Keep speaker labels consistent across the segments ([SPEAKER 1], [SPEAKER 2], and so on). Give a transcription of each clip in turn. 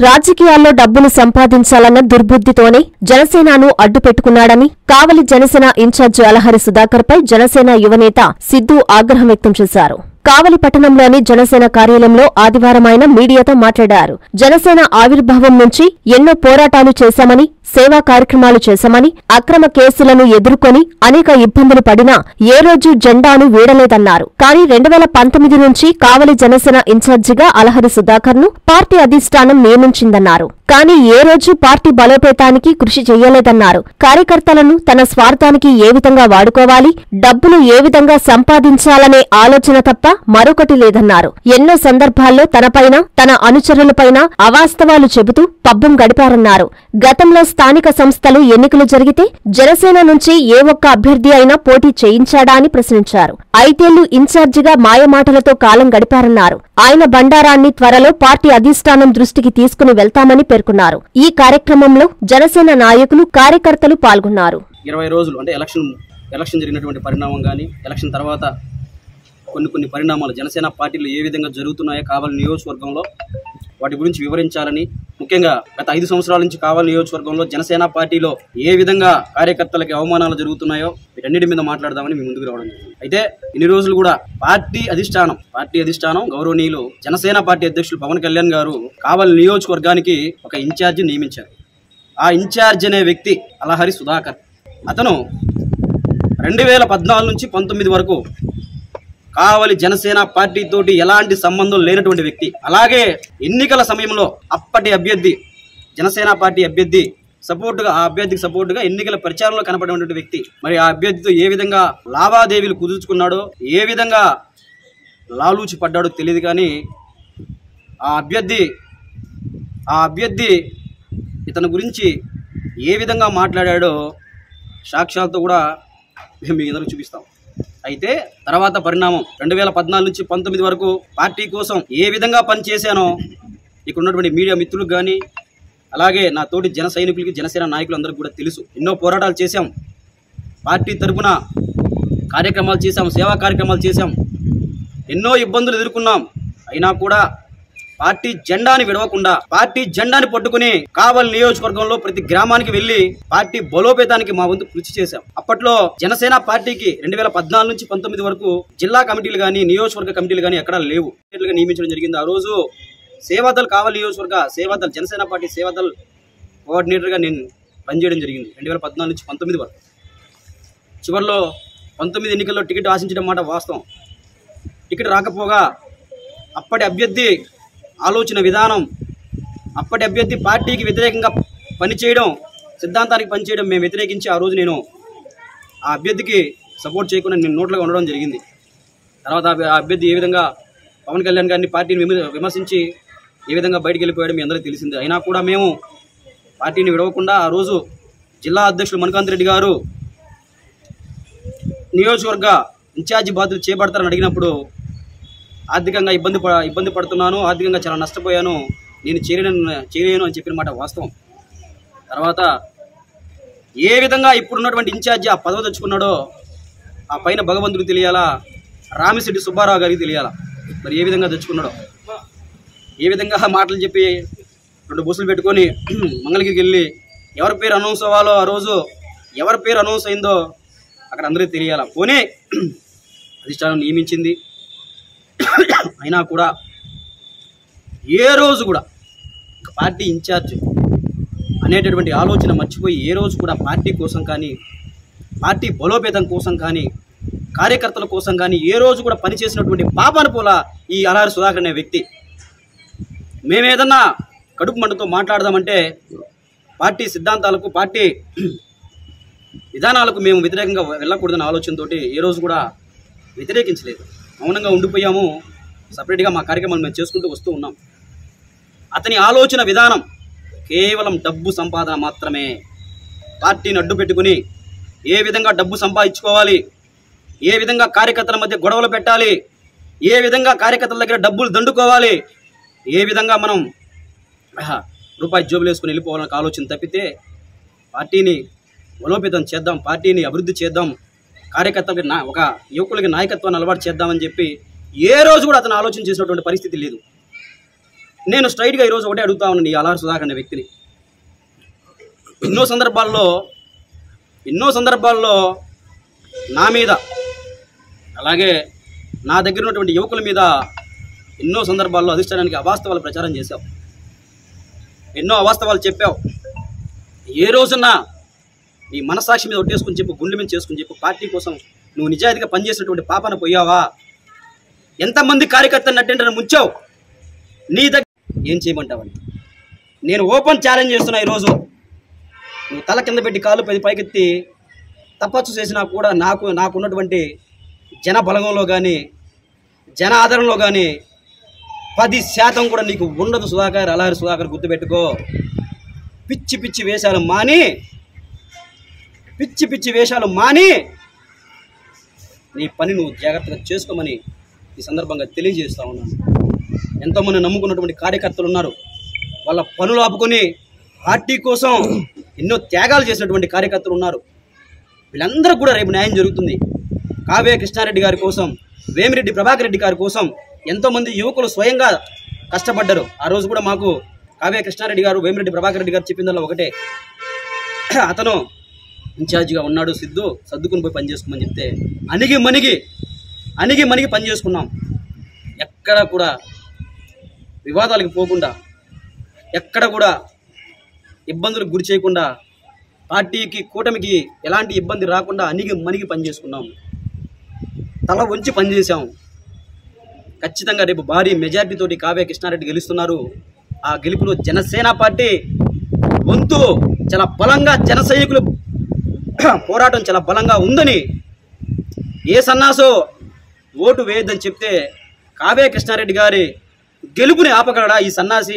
[SPEAKER 1] రాజకీయాల్లో డబ్బులు సంపాదించాలన్న దుర్బుద్ధితోనే జనసేనను అడ్డుపెట్టుకున్నాడని కావలి జనసేన ఇన్ఛార్జి అలహరి సుధాకర్పై జనసేన యువనేత సిద్ధు ఆగ్రహం వ్యక్తం చేశారు. కావలి పట్టణంలోని జనసేన కార్యాలయంలో ఆదివారం ఆయన మీడియాతో మాట్లాడారు. జనసేన ఆవిర్భావం నుంచి ఎన్నో పోరాటాలు చేశామని, సేవా కార్యక్రమాలు చేశామని, అక్రమ కేసులను ఎదుర్కొని అనేక ఇబ్బందులు పడినా ఏ రోజు జెండాను వీడలేదన్నారు. కానీ 2019 నుంచి కావలి జనసేన ఇన్ఛార్జిగా అలహరి సుధాకర్ ను పార్టీ అధిష్టానం నియమించిందన్నారు. కానీ ఏ రోజు పార్టీ బలోపేతానికి కృషి చెయ్యలేదన్నారు. కార్యకర్తలను తన స్వార్థానికి ఏ విధంగా వాడుకోవాలి, డబ్బులు ఏ విధంగా సంపాదించాలనే ఆలోచన తప్ప మరొకటి లేదన్నారు. ఎన్నో సందర్భాల్లో తనపైన, తన అనుచరులపైన అవాస్తవాలు చెబుతూ పబ్బం గడిపారన్నారు. గతంలో స్థానిక సంస్థలు ఎన్నికలు జరిగితే జనసేన నుంచి ఏ ఒక్క అభ్యర్థి అయినా పోటీ చేయించాడా అని ప్రశ్నించారు. 5 ఏళ్లు ఇన్ఛార్జిగా మాయమాటలతో కాలం గడిపారన్నారు. ఆయన బండారాన్ని త్వరలో పార్టీ అధిష్టానం దృష్టికి తీసుకుని వెళ్తామని పేర్కొన్నారు. ఈ కార్యక్రమంలో జనసేన నాయకులు, కార్యకర్తలు పాల్గొన్నారు.
[SPEAKER 2] 20 రోజులు అంటే ఎలక్షన్ జరిగినటువంటి పరిణామం కానీ, ఎలక్షన్ తర్వాత కొన్ని పరిణామాలు జనసేన పార్టీలు ఏ విధంగా జరుగుతున్నాయో కావలి నియోజకవర్గంలో వాటి గురించి వివరించాలని, ముఖ్యంగా గత 5 సంవత్సరాల నుంచి కావలి నియోజకవర్గంలో జనసేన పార్టీలో ఏ విధంగా కార్యకర్తలకి అవమానాలు జరుగుతున్నాయో వీటన్నిటి మీద మాట్లాడదామని మీ ముందుకు రావడం జరిగింది. అయితే ఇన్ని రోజులు కూడా పార్టీ అధిష్టానం గౌరవనీయులు జనసేన పార్టీ అధ్యక్షులు పవన్ కళ్యాణ్ గారు కావలి నియోజకవర్గానికి ఒక ఇన్ఛార్జి నియమించారు. ఆ ఇన్ఛార్జ్ అనే వ్యక్తి అలహరి సుధాకర్. అతను 2014 నుంచి 19 వరకు కావలి జనసేన పార్టీ తోటి ఎలాంటి సంబంధం లేనటువంటి వ్యక్తి. అలాగే ఎన్నికల సమయంలో అప్పటి అభ్యర్థి, జనసేన పార్టీ అభ్యర్థి అభ్యర్థికి సపోర్టుగా ఎన్నికల ప్రచారంలో కనపడినటువంటి వ్యక్తి. మరి ఆ అభ్యర్థితో ఏ విధంగా లావాదేవీలు కుదుర్చుకున్నాడో, ఏ విధంగా లాలూచి పడ్డాడో తెలియదు. కానీ ఆ అభ్యర్థి ఇతని గురించి ఏ విధంగా మాట్లాడాడో సాక్ష్యాలతో కూడా మేము మీ ఎదురు చూపిస్తాం. అయితే తర్వాత పరిణామం 2014 నుంచి 19 వరకు పార్టీ కోసం ఏ విధంగా పనిచేశానో ఇక్కడ ఉన్నటువంటి మీడియా మిత్రులకు కానీ, అలాగే నా తోటి జన సైనికులకి, జనసేన నాయకులందరికీ కూడా తెలుసు. ఎన్నో పోరాటాలు చేశాం, పార్టీ తరపున కార్యక్రమాలు చేశాం, సేవా కార్యక్రమాలు చేశాం, ఎన్నో ఇబ్బందులు ఎదుర్కొన్నాం. అయినా కూడా పార్టీ జెండాని విడవకుండా, పార్టీ జెండాని పట్టుకుని కావలి నియోజకవర్గంలో ప్రతి గ్రామానికి వెళ్లి పార్టీ బలోపేతానికి మా వంతు కృషి చేశాం. అప్పట్లో జనసేన పార్టీకి 2014 నుంచి 19 వరకు జిల్లా కమిటీలు గానీ, నియోజకవర్గ కమిటీలు గానీ ఎక్కడా లేవు. నియమించడం జరిగింది. ఆ రోజు సేవాదల్ కావలి నియోజకవర్గ సేవాదల్ జనసేన పార్టీ సేవాదల్ కోఆర్డినేటర్గా నేను పనిచేయడం జరిగింది 2014 నుంచి 19 వరకు. చివరిలో 19 ఎన్నికల్లో టికెట్ ఆశించడం మాట వాస్తవం. టికెట్ రాకపోగా అప్పటి అభ్యర్థి ఆలోచన విధానం, అప్పటి అభ్యర్థి పార్టీకి వ్యతిరేకంగా పనిచేయడం, సిద్ధాంతానికి పనిచేయడం మేము వ్యతిరేకించి ఆ రోజు నేను ఆ అభ్యర్థికి సపోర్ట్ చేయకుండా నేను నోట్లుగా ఉండడం జరిగింది. తర్వాత ఆ అభ్యర్థి ఏ విధంగా పవన్ కళ్యాణ్ గారిని పార్టీని విమర్శించి ఏ విధంగా బయటికి వెళ్ళిపోయాడు మీ అందరికీ తెలిసింది. అయినా కూడా మేము పార్టీని విడవకుండా ఆ రోజు జిల్లా అధ్యక్షులు మణికాంత్ రెడ్డి గారు నియోజకవర్గ ఇన్ఛార్జి బాధ్యతలు చేపడతారని అడిగినప్పుడు ఆర్థికంగా ఇబ్బంది పడుతున్నాను, ఆర్థికంగా చాలా నష్టపోయాను, నేను చేయలేను అని చెప్పిన మాట వాస్తవం. తర్వాత ఏ విధంగా ఇప్పుడున్నటువంటి ఇన్ఛార్జి ఆ పదవి తెచ్చుకున్నాడో ఆ పైన భగవంతుడికి తెలియాలా, రామిశెట్టి సుబ్బారావు గారికి తెలియాలా మరి ఏ విధంగా తెచ్చుకున్నాడో. ఏ విధంగా మాటలు చెప్పి 2 బస్సులు పెట్టుకొని మంగళగిరికి వెళ్ళి ఎవరి పేరు అనౌన్స్ అవ్వాలో, ఆ రోజు ఎవరి పేరు అనౌన్స్ అయిందో అక్కడ అందరికీ తెలియాలా. పోనీ అధిష్టానం నియమించింది. అయినా కూడా ఏ రోజు కూడా పార్టీ ఇన్ఛార్జ్ అనేటటువంటి ఆలోచన మర్చిపోయి ఏ రోజు కూడా పార్టీ కోసం కానీ, పార్టీ బలోపేతం కోసం కానీ, కార్యకర్తల కోసం కానీ ఏ రోజు కూడా పనిచేసినటువంటి పాపాన పోలా ఈ అలహరి సుధాకర్ అనే వ్యక్తి. మేమేదన్నా కడుపు మంటతో మాట్లాడదామంటే పార్టీ సిద్ధాంతాలకు, పార్టీ విధానాలకు మేము వ్యతిరేకంగా వెళ్ళకూడదన్న ఆలోచనతో ఏ రోజు కూడా వ్యతిరేకించలేదు. మౌనంగా ఉండిపోయాము. సపరేట్గా మా కార్యక్రమాలు మేము చేసుకుంటూ వస్తూ ఉన్నాం. అతని ఆలోచన విధానం కేవలం డబ్బు సంపాదన మాత్రమే. పార్టీని అడ్డు పెట్టుకుని ఏ విధంగా డబ్బు సంపాదించుకోవాలి, ఏ విధంగా కార్యకర్తల మధ్య గొడవలు పెట్టాలి, ఏ విధంగా కార్యకర్తల దగ్గర డబ్బులు దండుకోవాలి, ఏ విధంగా మనం రూపాయి జోబులు వేసుకుని వెళ్ళిపోవాలనే ఆలోచన తప్పితే పార్టీని బలోపేతం చేద్దాం, పార్టీని అభివృద్ధి చేద్దాం, కార్యకర్తలకి ఒక యువకులకి నాయకత్వాన్ని అలవాటు చేద్దామని చెప్పి ఏ రోజు కూడా అతను ఆలోచన చేసినటువంటి పరిస్థితి లేదు. నేను స్ట్రైట్గా ఈరోజు ఒకటే అడుగుతా ఉన్నాను ఈ అల్లారి సుధాకర్ అనే వ్యక్తిని. ఎన్నో సందర్భాల్లో నా మీద అలాగే నా దగ్గర ఉన్నటువంటి యువకుల మీద ఎన్నో సందర్భాల్లో అధిష్టానానికి అవాస్తవాలు ప్రచారం చేశావు, ఎన్నో అవాస్తవాలు చెప్పావు. ఏ రోజున నీ మనసాక్షి మీద ఒట్టేసుకుని చెప్పు, గుండె మీద చేసుకుని చెప్పు, పార్టీ కోసం నువ్వు నిజాయితీగా పనిచేసినటువంటి పాపన పోయావా? ఎంతమంది కార్యకర్తలను అటెండర్ ముంచావు? నీ దగ్గర ఏం చేయమంటావని నేను ఓపెన్ ఛాలెంజ్ చేస్తున్నా. ఈరోజు నువ్వు తల కింద పెట్టి కాలు పైకెత్తి తపస్సు చేసినా కూడా నాకున్నటువంటి జన బలంలో కానీ జన ఆదరణలో కానీ 10% కూడా నీకు ఉండదు సుధాకర్. అల్లారి సుధాకర్ గుర్తుపెట్టుకో. పిచ్చి వేషాలు మాని నీ పని నువ్వు జాగ్రత్తగా చేసుకోమని ఈ సందర్భంగా తెలియజేస్తా ఉన్నాను. ఎంతోమంది నమ్ముకున్నటువంటి కార్యకర్తలు ఉన్నారు. వాళ్ళ పనులు ఆపుకొని పార్టీ కోసం ఎన్నో త్యాగాలు చేసినటువంటి కార్యకర్తలు ఉన్నారు. వీళ్ళందరూ కూడా రేపు న్యాయం జరుగుతుంది. కావ్య కృష్ణారెడ్డి గారి కోసం, వేమిరెడ్డి ప్రభాకర్ రెడ్డి గారి కోసం ఎంతోమంది యువకులు స్వయంగా కష్టపడ్డారు. ఆ రోజు కూడా మాకు కావ్య కృష్ణారెడ్డి గారు, వేమిరెడ్డి ప్రభాకర్ రెడ్డి గారు చెప్పిందల్లా ఒకటే, అతను ఇన్ఛార్జిగా ఉన్నాడు, సిద్ధు సర్దుకుని పోయి పని చేసుకోమని చెప్తే అణిగి మణిగి పని చేసుకున్నాం. ఎక్కడ కూడా వివాదాలకు పోకుండా, ఎక్కడ కూడా ఇబ్బందులకు గురి చేయకుండా, పార్టీకి కూటమికి ఎలాంటి ఇబ్బంది రాకుండా అణిగి మణిగి పని చేసుకున్నాం. తల వంచి పనిచేసాం. ఖచ్చితంగా రేపు భారీ మెజార్టీతోటి కావ్య కృష్ణారెడ్డి గెలుస్తున్నారు. ఆ గెలుపులో జనసేన పార్టీ వంతు చాలా బలంగా, జన సైనికులు పోరాటం చాలా బలంగా ఉందని, ఏ సన్నాసో ఓటు వేయద్దని చెప్తే కావ్య కృష్ణారెడ్డి గారి గెలుపుని ఆపగలడా ఈ సన్నాసి?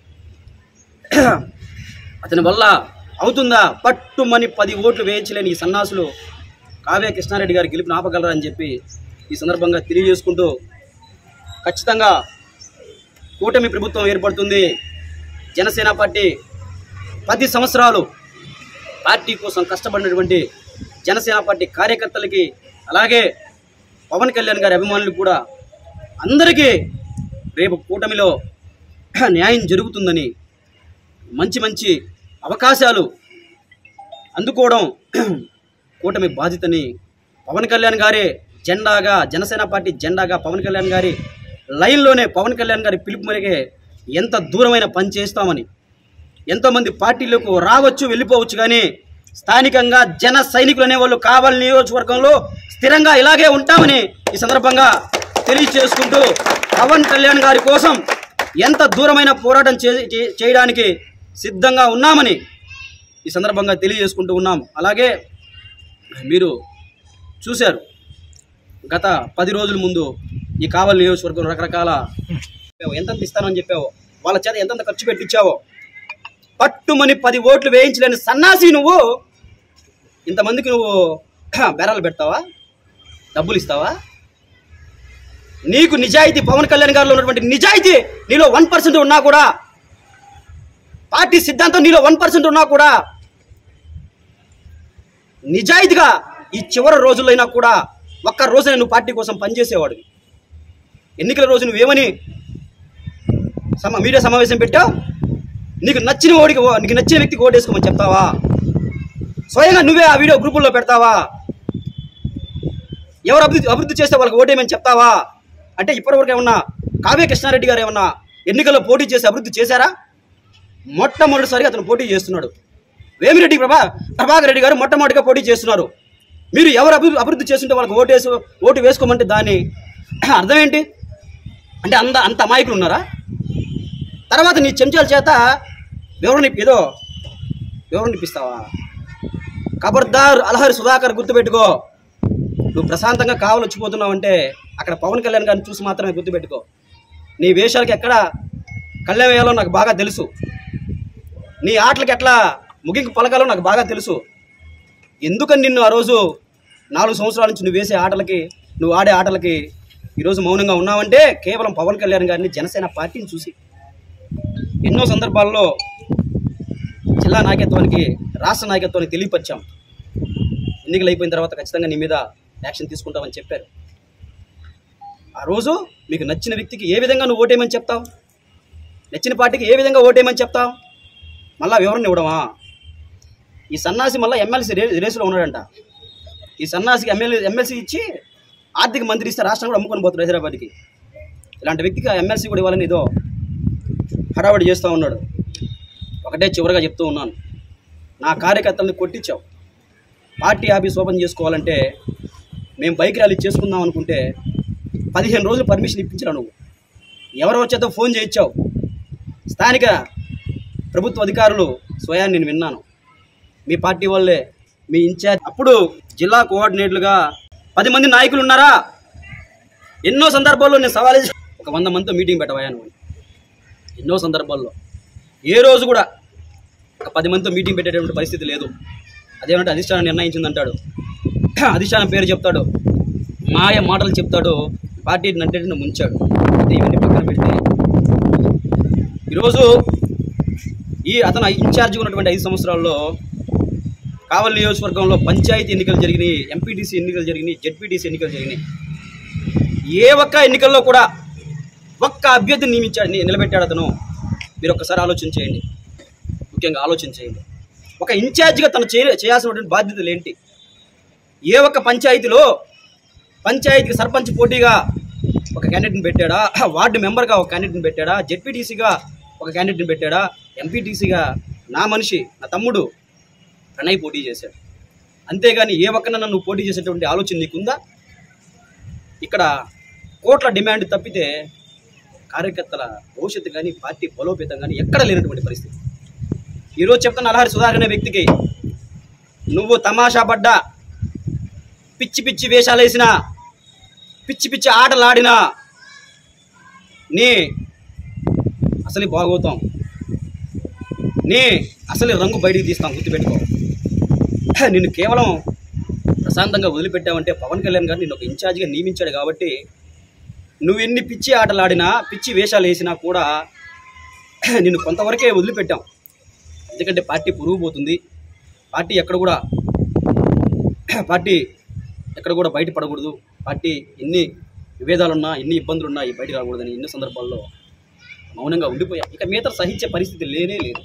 [SPEAKER 2] అతని వల్ల అవుతుందా? పట్టుమని 10 ఓట్లు వేయించలేని ఈ సన్నాసులు కావ్య కృష్ణారెడ్డి గారి గెలుపుని ఆపగలరా అని చెప్పి ఈ సందర్భంగా తెలియజేసుకుంటూ, ఖచ్చితంగా కూటమి ప్రభుత్వం ఏర్పడుతుంది. జనసేన పార్టీ 10 సంవత్సరాలు పార్టీ కోసం కష్టపడినటువంటి జనసేన పార్టీ కార్యకర్తలకి, అలాగే పవన్ కళ్యాణ్ గారి అభిమానులకు కూడా అందరికీ రేపు కూటమిలో న్యాయం జరుగుతుందని, మంచి అవకాశాలు అందుకోవడం కూటమి బాధ్యతని పవన్ కళ్యాణ్ గారే జెండాగా, జనసేన పార్టీ జెండాగా పవన్ కళ్యాణ్ గారి లైన్లోనే, పవన్ కళ్యాణ్ గారి పిలుపు మేరకే ఎంత దూరమైన పని చేస్తామని, ఎంతోమంది పార్టీలకు రావచ్చు వెళ్ళిపోవచ్చు, కానీ స్థానికంగా జన సైనికులు అనేవాళ్ళు కావలి నియోజకవర్గంలో స్థిరంగా ఇలాగే ఉంటామని ఈ సందర్భంగా తెలియచేసుకుంటూ, పవన్ కళ్యాణ్ గారి కోసం ఎంత దూరమైన పోరాటం చేయడానికి సిద్ధంగా ఉన్నామని ఈ సందర్భంగా తెలియజేసుకుంటూ ఉన్నాం. అలాగే మీరు చూశారు, గత 10 రోజుల ముందు ఈ కావలి నియోజకవర్గం రకరకాల ఎంతెంత ఇస్తానని చెప్పావో, వాళ్ళ చేత ఎంతెంత ఖర్చు పెట్టించావో, పట్టుమని 10 ఓట్లు వేయించలేని సన్నాసి నువ్వు ఇంతమందికి నువ్వు బేరాలు పెడతావా? డబ్బులు ఇస్తావా? నీకు నిజాయితీ, పవన్ కళ్యాణ్ గారిలో ఉన్నటువంటి నిజాయితీ నీలో 1% ఉన్నా కూడా, పార్టీ సిద్ధాంతం నీలో 1% ఉన్నా కూడా, నిజాయితీగా ఈ చివరి రోజులైనా కూడా ఒక్క రోజునే నువ్వు పార్టీ కోసం పనిచేసేవాడు. ఎన్నికల రోజు నువ్వేమని మీడియా సమావేశం పెట్టావు? నీకు నచ్చిన వ్యక్తికి ఓటేసుకోమని చెప్తావా? స్వయంగా నువ్వే ఆ వీడియో గ్రూపుల్లో పెడతావా? ఎవరు అభివృద్ధి చేస్తే వాళ్ళకి ఓటేయమని చెప్తావా? అంటే ఇప్పటివరకు ఏమన్నా కావ్య కృష్ణారెడ్డి గారు ఏమన్నా ఎన్నికల్లో పోటీ చేసి అభివృద్ధి చేశారా? మొట్టమొదటిసారిగా అతను పోటీ చేస్తున్నాడు. వేమిరెడ్డి ప్రభాకర్ రెడ్డి గారు మొట్టమొదటిగా పోటీ చేస్తున్నారు. మీరు ఎవరు అభివృద్ధి చేస్తుంటే వాళ్ళకి ఓటు వేసుకోమంటే దాని అర్థం ఏంటి? అంటే అంత అమాయకులు ఉన్నారా? తర్వాత నీ చెంచాల చేత వివరణ ఇప్పిస్తావా? ఖబర్దార్ అల్లారి సుధాకర్, గుర్తుపెట్టుకో. నువ్వు ప్రశాంతంగా కావలొచ్చిపోతున్నావు అంటే అక్కడ పవన్ కళ్యాణ్ గారిని చూసి మాత్రమే గుర్తుపెట్టుకో. నీ వేషాలకి ఎక్కడ కళ్ళెం వేయాలో నాకు బాగా తెలుసు. నీ ఆటలకి ఎట్లా ముగింపు పలకాలో నాకు బాగా తెలుసు. ఎందుకని నిన్ను ఆ రోజు 4 సంవత్సరాల నుంచి నువ్వు వేసే ఆటలకి, నువ్వు ఆడే ఆటలకి ఈరోజు మౌనంగా ఉన్నావంటే కేవలం పవన్ కళ్యాణ్ గారిని, జనసేన పార్టీని చూసి. ఎన్నో సందర్భాల్లో జిల్లా నాయకత్వానికి, రాష్ట్ర నాయకత్వానికి తెలియపరిచాం. ఎన్నికలు అయిపోయిన తర్వాత ఖచ్చితంగా నీ మీద యాక్షన్ తీసుకుంటామని చెప్పారు. ఆ రోజు మీకు నచ్చిన వ్యక్తికి ఏ విధంగా నువ్వు ఓటేయమని చెప్తావు? నచ్చిన పార్టీకి ఏ విధంగా ఓటేయమని చెప్తాం? మళ్ళా వివరణ ఇవ్వడమా? ఈ సన్నాసి మళ్ళీ ఎమ్మెల్సీ రేసులో ఉన్నాడంట. ఈ సన్నాసికి ఎమ్మెల్సీ ఇచ్చి ఆర్థిక మంత్రి ఇస్తే రాష్ట్రం కూడా అమ్ముకొని పోతాడు హైదరాబాద్కి. ఇలాంటి వ్యక్తికి ఎమ్మెల్సీ కూడా ఇవ్వాలని ఏదో హడావడి చేస్తూ ఉన్నాడు. ఒకటే చివరిగా చెప్తూ ఉన్నాను, నా కార్యకర్తలను కొట్టించావు. పార్టీ ఆఫీస్ ఓపెన్ చేసుకోవాలంటే మేము బైక్ ర్యాలీ చేసుకుందాం అనుకుంటే 15 రోజులు పర్మిషన్ ఇప్పించరా నువ్వు. ఎవరో వచ్చేతో ఫోన్ చేయించావు. స్థానిక ప్రభుత్వ అధికారులు స్వయాన్ని నేను విన్నాను. మీ పార్టీ వాళ్ళే మీ ఇన్ఛార్జ్. అప్పుడు జిల్లా కోఆర్డినేటర్లుగా 10 మంది నాయకులు ఉన్నారా? ఎన్నో సందర్భాల్లో నేను సవాల్ చేసి ఒక 100 మందితో మీటింగ్ పెట్టవా నువ్వు. ఎన్నో సందర్భాల్లో ఏ రోజు కూడా ఒక 10 మందితో మీటింగ్ పెట్టేటువంటి పరిస్థితి లేదు. అదేమంటే అధిష్టానం నిర్ణయించిందంటాడు, అధిష్టానం పేరు చెప్తాడు, మాయ మాటలు చెప్తాడు, పార్టీ నంటే ముంచాడు. ఇవన్నీ పక్కన పెట్టి ఈరోజు అతను ఇన్ఛార్జ్గా ఉన్నటువంటి 5 సంవత్సరాల్లో కావలి నియోజకవర్గంలో పంచాయతీ ఎన్నికలు జరిగినాయి, ఎంపీటీసీ ఎన్నికలు జరిగినాయి, జెడ్పీటీసీ ఎన్నికలు జరిగినాయి. ఏ ఒక్క ఎన్నికల్లో కూడా ఒక్క అభ్యర్థిని నిలబెట్టాడు అతను. మీరు ఒక్కసారి ఆలోచన చేయండి, ముఖ్యంగా ఆలోచన చేయండి. ఒక ఇన్ఛార్జిగా తను చేయాల్సినటువంటి బాధ్యతలు ఏంటి? ఏ ఒక్క పంచాయతీకి సర్పంచ్ పోటీగా ఒక క్యాండిడేట్ని పెట్టాడా? వార్డు మెంబర్గా ఒక క్యాండిడేట్ని పెట్టాడా? జెడ్పీటీసీగా ఒక క్యాండిడేట్ని పెట్టాడా? ఎంపీటీసీగా నా మనిషి, నా తమ్ముడు ప్రణయ్ పోటీ చేశాడు. అంతేగాని ఏ ఒక్కనన్నా నువ్వు పోటీ చేసేటువంటి ఆలోచన నీకుందా? ఇక్కడ కోట్ల డిమాండ్ తప్పితే కార్యకర్తల భవిష్యత్తు కానీ పార్టీ బలోపేతం కానీ ఎక్కడ లేనటువంటి పరిస్థితి. ఈరోజు చెప్తున్న అలహరి సుధాకర్ అనే వ్యక్తికి నువ్వు తమాషా పడ్డా, పిచ్చి పిచ్చి వేషాలు వేసినా, పిచ్చి పిచ్చి ఆటలు ఆడినా నీ అసలు బాగోతాం, నీ అసలు రంగు బయటికి తీస్తాం. గుర్తుపెట్టుకో. నిన్ను కేవలం ప్రశాంతంగా వదిలిపెట్టావంటే పవన్ కళ్యాణ్ గారు నిన్ను ఒక ఇన్ఛార్జిగా నియమించాడు కాబట్టి నువ్వు ఎన్ని పిచ్చి ఆటలు ఆడినా, పిచ్చి వేషాలు వేసినా కూడా నిన్ను కొంతవరకే వదిలిపెట్టాం. ఎందుకంటే పార్టీ పురుగు పోతుంది. పార్టీ ఎక్కడ కూడా బయటపడకూడదు. పార్టీ ఎన్ని విభేదాలున్నా, ఎన్ని ఇబ్బందులున్నా ఈ బయట రాకూడదని ఎన్నో సందర్భాల్లో మౌనంగా ఉండిపోయా. ఇక మీతో సహించే పరిస్థితి లేనే లేదు.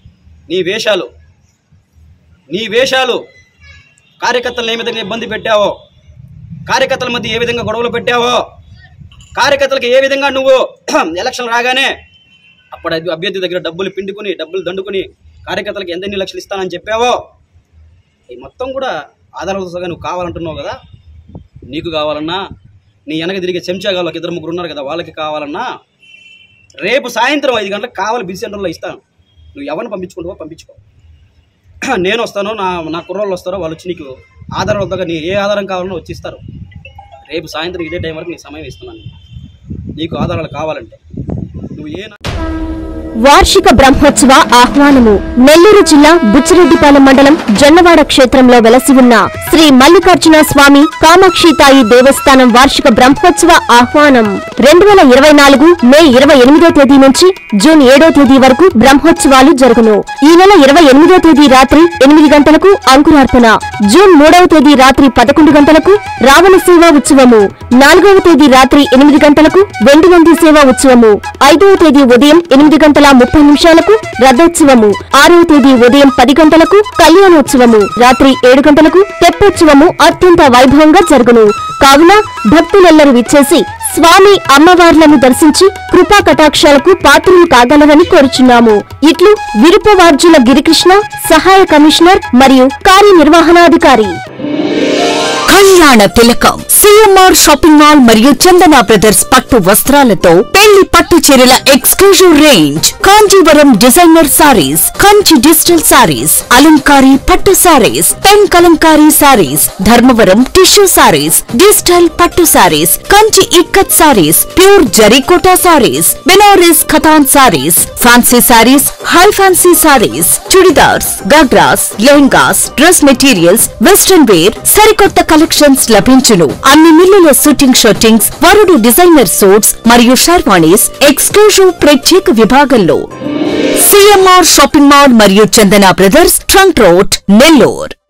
[SPEAKER 2] నీ వేషాలు కార్యకర్తలను ఏ విధంగా ఇబ్బంది పెట్టావో, కార్యకర్తల మధ్య ఏ విధంగా గొడవలు పెట్టావో, కార్యకర్తలకు ఏ విధంగా నువ్వు ఎలక్షన్ రాగానే అప్పుడు అభ్యర్థి దగ్గర డబ్బులు దండుకుని కార్యకర్తలకు ఎన్ని లక్షలు ఇస్తానని చెప్పావో, ఈ మొత్తం కూడా ఆధారాలతో నువ్వు కావాలంటున్నావు కదా. నీకు కావాలన్నా, నీ వెనక తిరిగే చెంచా కావాలి, 2-3 ఉన్నారు కదా, వాళ్ళకి కావాలన్నా రేపు సాయంత్రం 5 గంటలకు కావాలి బిజీ సెంటర్లో ఇస్తాను. నువ్వు ఎవరిని పంపించుకో. నేను వస్తాను, నా కుర్రోళ్ళు వస్తారో, వాళ్ళు వచ్చి నీకు ఆధారాలతో నీ ఏ ఆధారం కావాలన్నా వచ్చి ఇస్తారు. రేపు సాయంత్రం ఇదే టైం వరకు నీ సమయం ఇస్తున్నాను. నీకు ఆధారాలు కావాలంటే నువ్వు
[SPEAKER 1] వార్షిక బ్రహ్మోత్సవ ఆహ్వానము. నెల్లూరు జిల్లా బుచ్చిరెడ్డిపాలెం మండలం జొన్నవాడ క్షేత్రంలో వెలసి ఉన్న శ్రీ మల్లికార్జున స్వామి కామాక్షితాయి దేవస్థానం వార్షిక బ్రహ్మోత్సవ ఆహ్వానం 2024 మే 28వ తేదీ నుంచి జూన్ 7వ తేదీ వరకు బ్రహ్మోత్సవాలు జరుగును. ఈ నెల 28వ తేదీ రాత్రి 8 గంటలకు అంకురార్పణ, జూన్ 3వ తేదీ రాత్రి 11 గంటలకు రావణ సేవా ఉత్సవము, 4వ తేదీ రాత్రి 8 గంటలకు వెండి నంది సేవా ఉత్సవము, 5వ తేదీ ఉదయం 8:30 రథోత్సవము, 6వ తేదీ ఉదయం 10 గంటలకు కళ్యాణోత్సవము, రాత్రి 7 గంటలకు తెప్పోత్సవము అత్యంత వైభవంగా జరుగును. కావున భక్తులెల్లరూ విచ్చేసి స్వామి అమ్మవార్లను దర్శించి కృపా కటాక్షాలకు పాత్రలు కాగలరని కోరుచున్నాము. ఇట్లు విరుపవార్జుల గిరికృష్ణ, సహాయ కమిషనర్ మరియు కార్యనిర్వహణాధికారి.
[SPEAKER 3] కళ్యాణ తిలకం సిఎంఆర్ షాపింగ్ మాల్ మరియు చందన బ్రదర్స్ పట్టు వస్త్రాలతో పెళ్లి పట్టు చీరల exclusive range, Kanjeevaram designer saris, Kanchi digital saris, అలంకారీ పట్టు saris, pen Kalamkari saris, Dharmavaram tissue saris, digital పట్టు సారీస్, కంచి ఇక్కత్ సారీస్, ప్యూర్ జరీకోటా సారీస్, బెనారస్ ఖతాన్ saris, fancy saris, high fancy saris, chudidars, ghagras, lehengas, dress materials, western wear సరికొత్త కలెక్షన్స్ లభించును. అన్ని మిల్లుల షూటింగ్ షర్టింగ్స్, వరుడు డిజైనర్ సూట్స్ మరియు షర్వాణీస్ ఎక్స్క్లూజివ్ ప్రత్యేక విభాగంలో. సిఎంఆర్ షాపింగ్ మాల్ మరియు Chandana brothers, trunk road, Nellore.